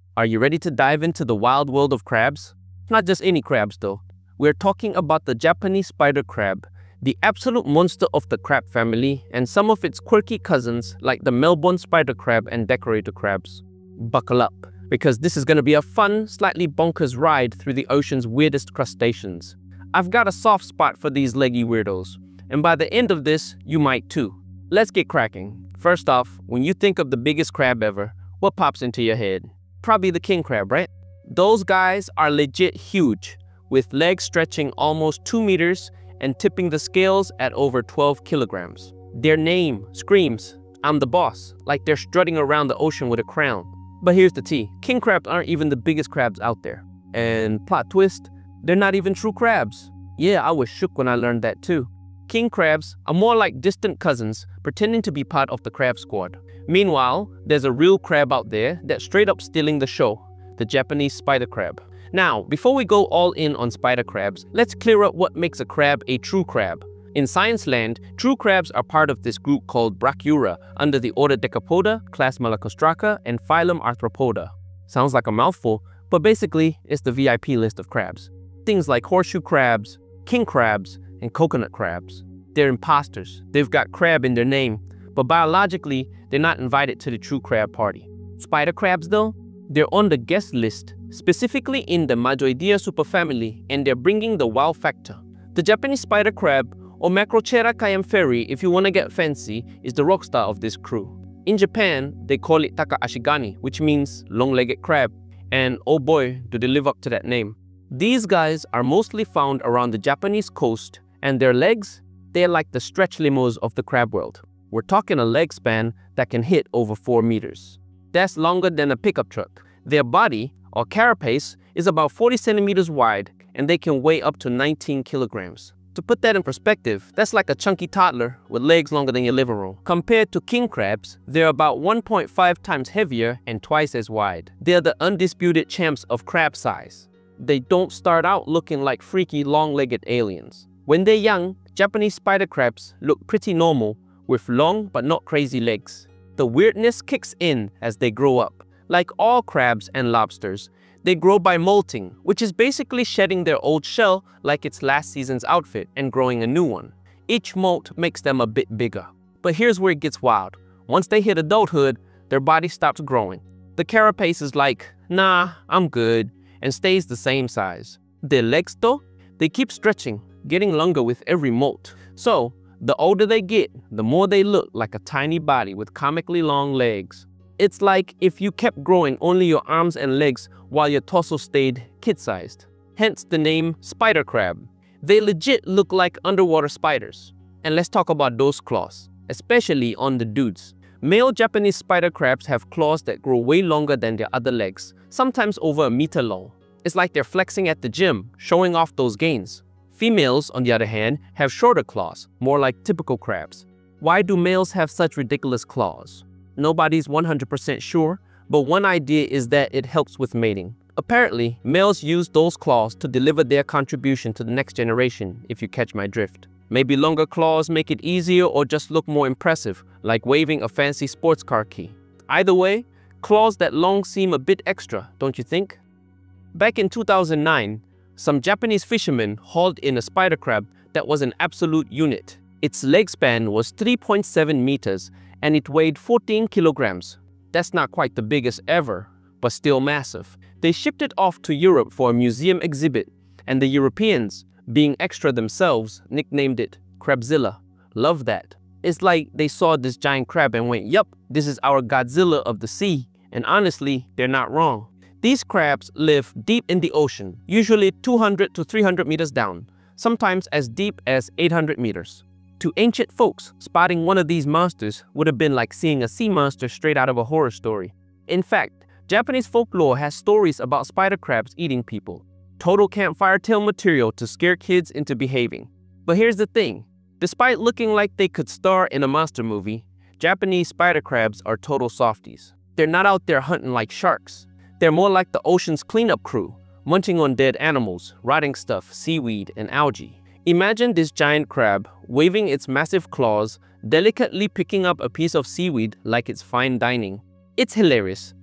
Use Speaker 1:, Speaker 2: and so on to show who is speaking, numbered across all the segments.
Speaker 1: Are you ready to dive into the wild world of crabs? Not just any crabs though. We're talking about the Japanese spider crab, the absolute monster of the crab family, and some of its quirky cousins like the Melbourne spider crab and decorator crabs. Buckle up, because this is going to be a fun, slightly bonkers ride through the ocean's weirdest crustaceans. I've got a soft spot for these leggy weirdos, and by the end of this, you might too. Let's get cracking. First off, when you think of the biggest crab ever, what pops into your head? Probably the king crab, right? Those guys are legit huge, with legs stretching almost 2 meters and tipping the scales at over 12 kilograms. Their name screams, "I'm the boss," like they're strutting around the ocean with a crown. But here's the tea, king crabs aren't even the biggest crabs out there. And plot twist, they're not even true crabs. Yeah, I was shook when I learned that too. King crabs are more like distant cousins pretending to be part of the crab squad. Meanwhile, there's a real crab out there that's straight up stealing the show, the Japanese spider crab. Now, before we go all in on spider crabs, let's clear up what makes a crab a true crab. In science land, true crabs are part of this group called Brachyura under the order Decapoda, class Malacostraca, and phylum Arthropoda. Sounds like a mouthful, but basically, it's the VIP list of crabs. Things like horseshoe crabs, king crabs, and coconut crabs. They're imposters. They've got crab in their name, but biologically, they're not invited to the true crab party. Spider crabs though, they're on the guest list, specifically in the Majoidea superfamily, and they're bringing the wow factor. The Japanese spider crab, or Macrochera kayamferi if you want to get fancy, is the rock star of this crew. In Japan, they call it taka ashigani, which means long-legged crab, and oh boy, do they live up to that name. These guys are mostly found around the Japanese coast, and their legs, they're like the stretch limos of the crab world. We're talking a leg span that can hit over 4 meters. That's longer than a pickup truck. Their body, or carapace, is about 40 centimeters wide, and they can weigh up to 19 kilograms. To put that in perspective, that's like a chunky toddler with legs longer than your living room. Compared to king crabs, they're about 1.5 times heavier and twice as wide. They're the undisputed champs of crab size. They don't start out looking like freaky long-legged aliens. When they're young, Japanese spider crabs look pretty normal, with long but not crazy legs. The weirdness kicks in as they grow up. Like all crabs and lobsters, they grow by molting, which is basically shedding their old shell like it's last season's outfit and growing a new one. Each molt makes them a bit bigger. But here's where it gets wild. Once they hit adulthood, their body stops growing. The carapace is like, nah, I'm good, and stays the same size. Their legs though, they keep stretching, getting longer with every molt. So, the older they get, the more they look like a tiny body with comically long legs. It's like if you kept growing only your arms and legs while your torso stayed kid-sized. Hence the name spider crab. They legit look like underwater spiders. And let's talk about those claws, especially on the dudes. Male Japanese spider crabs have claws that grow way longer than their other legs, sometimes over 1 meter long. It's like they're flexing at the gym, showing off those gains. Females, on the other hand, have shorter claws, more like typical crabs. Why do males have such ridiculous claws? Nobody's 100% sure, but one idea is that it helps with mating. Apparently, males use those claws to deliver their contribution to the next generation, if you catch my drift. Maybe longer claws make it easier or just look more impressive, like waving a fancy sports car key. Either way, claws that long seem a bit extra, don't you think? Back in 2009, some Japanese fishermen hauled in a spider crab that was an absolute unit. Its leg span was 3.7 meters and it weighed 14 kilograms. That's not quite the biggest ever, but still massive. They shipped it off to Europe for a museum exhibit, and the Europeans, being extra themselves, nicknamed it Crabzilla. Love that. It's like they saw this giant crab and went, yup, this is our Godzilla of the sea. And honestly, they're not wrong. These crabs live deep in the ocean, usually 200 to 300 meters down, sometimes as deep as 800 meters. To ancient folks, spotting one of these monsters would have been like seeing a sea monster straight out of a horror story. In fact, Japanese folklore has stories about spider crabs eating people. Total campfire tale material to scare kids into behaving. But here's the thing, despite looking like they could star in a monster movie, Japanese spider crabs are total softies. They're not out there hunting like sharks. They're more like the ocean's cleanup crew, munching on dead animals, rotting stuff, seaweed, and algae. Imagine this giant crab waving its massive claws, delicately picking up a piece of seaweed like it's fine dining. It's hilarious,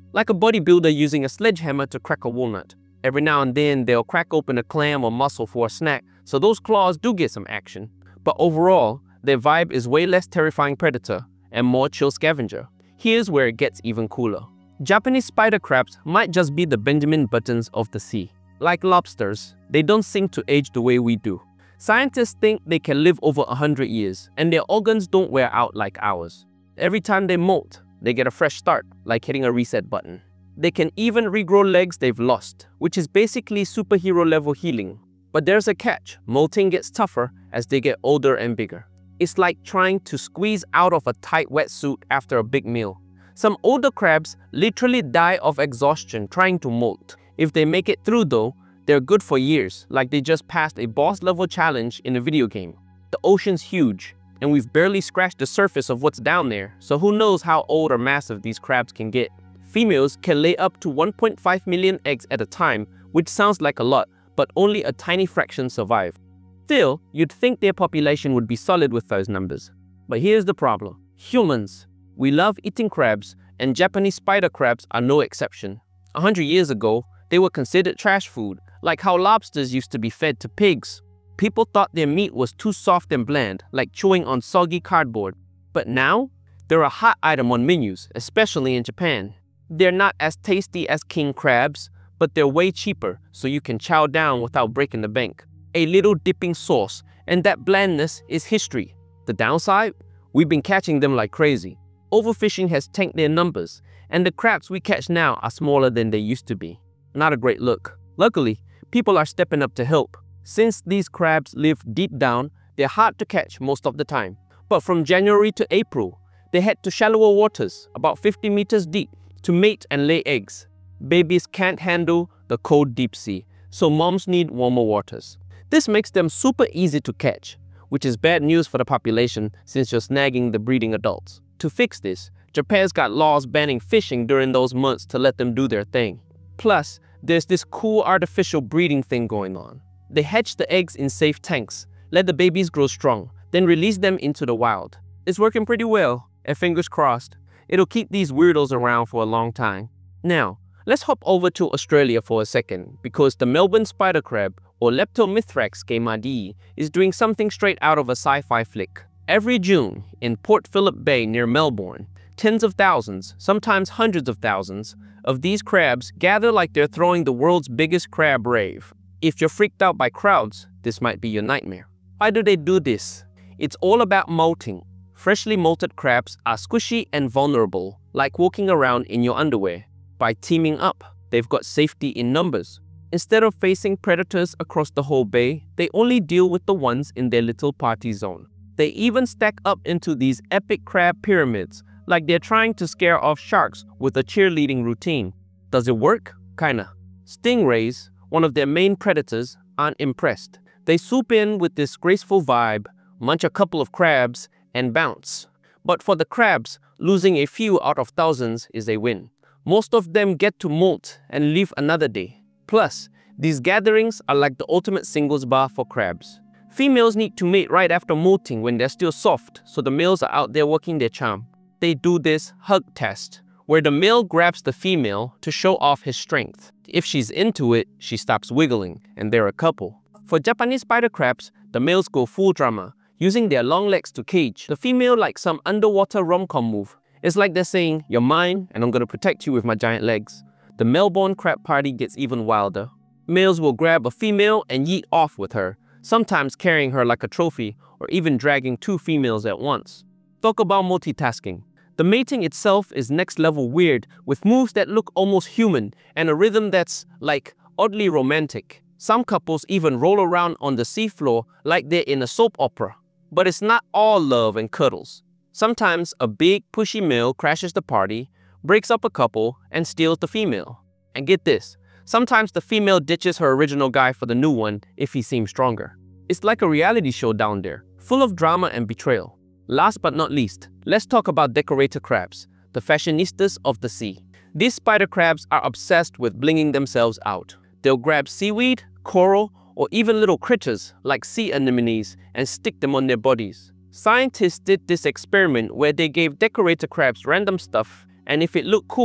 Speaker 1: Like a bodybuilder using a sledgehammer to crack a walnut. Every now and then, they'll crack open a clam or mussel for a snack, so those claws do get some action. But overall, their vibe is way less terrifying predator and more chill scavenger. Here's where it gets even cooler. Japanese spider crabs might just be the Benjamin Buttons of the sea. Like lobsters, they don't seem to age the way we do. Scientists think they can live over 100 years, and their organs don't wear out like ours. Every time they molt, they get a fresh start, like hitting a reset button. They can even regrow legs they've lost, which is basically superhero level healing. But there's a catch: molting gets tougher as they get older and bigger. It's like trying to squeeze out of a tight wetsuit after a big meal. Some older crabs literally die of exhaustion trying to molt. If they make it through though, they're good for years, like they just passed a boss level challenge in a video game. The ocean's huge, and we've barely scratched the surface of what's down there, so who knows how old or massive these crabs can get. Females can lay up to 1.5 million eggs at a time, which sounds like a lot, but only a tiny fraction survive. Still, you'd think their population would be solid with those numbers. But here's the problem. Humans. We love eating crabs, and Japanese spider crabs are no exception. 100 years ago, they were considered trash food, like how lobsters used to be fed to pigs. People thought their meat was too soft and bland, like chewing on soggy cardboard. But now, they're a hot item on menus, especially in Japan. They're not as tasty as king crabs, but they're way cheaper, so you can chow down without breaking the bank. A little dipping sauce, and that blandness is history. The downside? We've been catching them like crazy. Overfishing has tanked their numbers, and the crabs we catch now are smaller than they used to be. Not a great look. Luckily, people are stepping up to help. Since these crabs live deep down, they're hard to catch most of the time. But from January to April, they head to shallower waters, about 50 meters deep, to mate and lay eggs. Babies can't handle the cold deep sea, so moms need warmer waters. This makes them super easy to catch, which is bad news for the population since you're snagging the breeding adults. To fix this, Japan's got laws banning fishing during those months to let them do their thing. Plus, there's this cool artificial breeding thing going on. They hatch the eggs in safe tanks, let the babies grow strong, then release them into the wild. It's working pretty well, and fingers crossed, it'll keep these weirdos around for a long time. Now, let's hop over to Australia for a second, because the Melbourne spider crab, or Leptomithrax gaymardii, is doing something straight out of a sci-fi flick. Every June, in Port Phillip Bay near Melbourne, tens of thousands, sometimes hundreds of thousands, of these crabs gather like they're throwing the world's biggest crab rave. If you're freaked out by crowds, this might be your nightmare. Why do they do this? It's all about molting. Freshly molted crabs are squishy and vulnerable, like walking around in your underwear. By teaming up, they've got safety in numbers. Instead of facing predators across the whole bay, they only deal with the ones in their little party zone. They even stack up into these epic crab pyramids, like they're trying to scare off sharks with a cheerleading routine. Does it work? Kinda. Stingrays, one of their main predators, aren't impressed. They swoop in with this graceful vibe, munch a couple of crabs, and bounce. But for the crabs, losing a few out of thousands is a win. Most of them get to molt and live another day. Plus, these gatherings are like the ultimate singles bar for crabs. Females need to mate right after molting when they're still soft, so the males are out there working their charm. They do this hug test, where the male grabs the female to show off his strength. If she's into it, she stops wiggling, and they're a couple. For Japanese spider crabs, the males go full drama, using their long legs to cage the female like some underwater rom-com move. It's like they're saying, "You're mine, and I'm gonna protect you with my giant legs." The Melbourne crab party gets even wilder. Males will grab a female and yeet off with her, sometimes carrying her like a trophy, or even dragging two females at once. Talk about multitasking. The mating itself is next level weird, with moves that look almost human, and a rhythm that's, like, oddly romantic. Some couples even roll around on the seafloor like they're in a soap opera. But it's not all love and cuddles. Sometimes a big, pushy male crashes the party, breaks up a couple, and steals the female. And get this, sometimes the female ditches her original guy for the new one if he seems stronger. It's like a reality show down there, full of drama and betrayal. Last but not least, let's talk about decorator crabs, the fashionistas of the sea. These spider crabs are obsessed with blinging themselves out. They'll grab seaweed, coral, or even little critters like sea anemones and stick them on their bodies. Scientists did this experiment where they gave decorator crabs random stuff, and if it looked cool,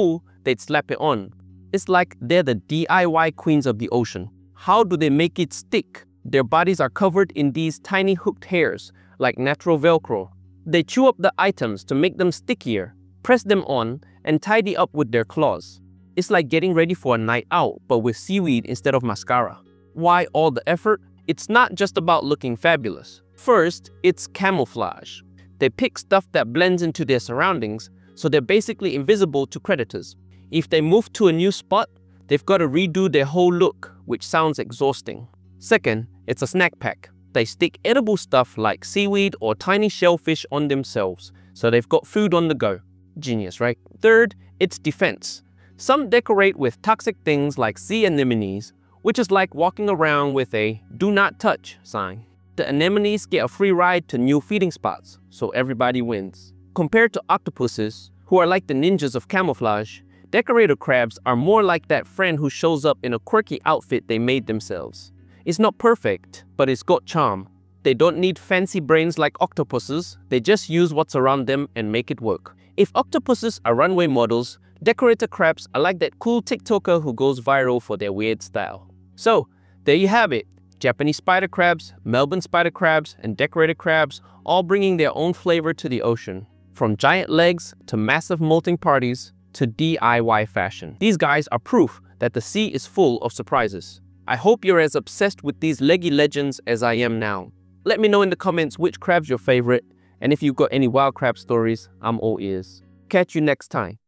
Speaker 1: they'd slap it on. It's like they're the DIY queens of the ocean. How do they make it stick? Their bodies are covered in these tiny hooked hairs, like natural Velcro. They chew up the items to make them stickier, press them on, and tidy up with their claws. It's like getting ready for a night out, but with seaweed instead of mascara. Why all the effort? It's not just about looking fabulous. First, it's camouflage. They pick stuff that blends into their surroundings, so they're basically invisible to predators. If they move to a new spot, they've got to redo their whole look, which sounds exhausting. Second, it's a snack pack. They stick edible stuff like seaweed or tiny shellfish on themselves, so they've got food on the go. Genius, right? Third, it's defense. Some decorate with toxic things like sea anemones, which is like walking around with a "do not touch" sign. The anemones get a free ride to new feeding spots, so everybody wins. Compared to octopuses, who are like the ninjas of camouflage, decorator crabs are more like that friend who shows up in a quirky outfit they made themselves. It's not perfect, but it's got charm. They don't need fancy brains like octopuses, they just use what's around them and make it work. If octopuses are runway models, decorator crabs are like that cool TikToker who goes viral for their weird style. So, there you have it. Japanese spider crabs, Melbourne spider crabs, and decorator crabs all bringing their own flavor to the ocean. From giant legs to massive molting parties to DIY fashion. These guys are proof that the sea is full of surprises. I hope you're as obsessed with these leggy legends as I am now. Let me know in the comments which crab's your favorite, and if you've got any wild crab stories, I'm all ears. Catch you next time.